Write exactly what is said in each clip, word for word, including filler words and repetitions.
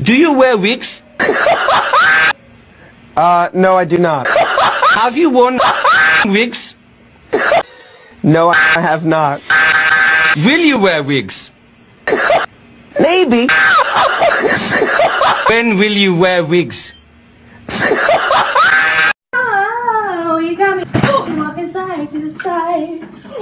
Do you wear wigs? Uh, no, I do not. Have you worn wigs? No, I have not. Will you wear wigs? Maybe. When will you wear wigs? Oh, you got me walking side to the side.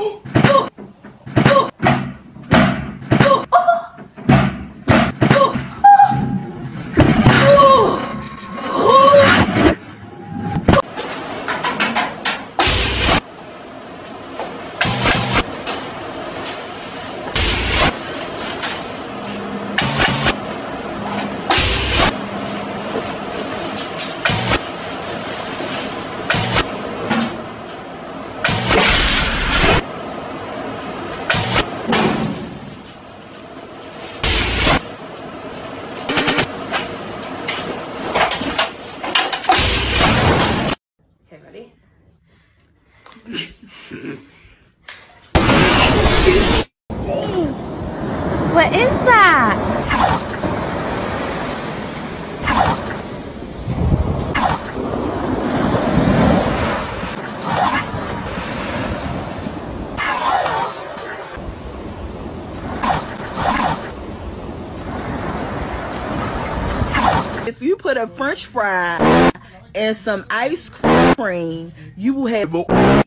Okay, ready? What is that? If you put a French fry and some ice cream, you will have a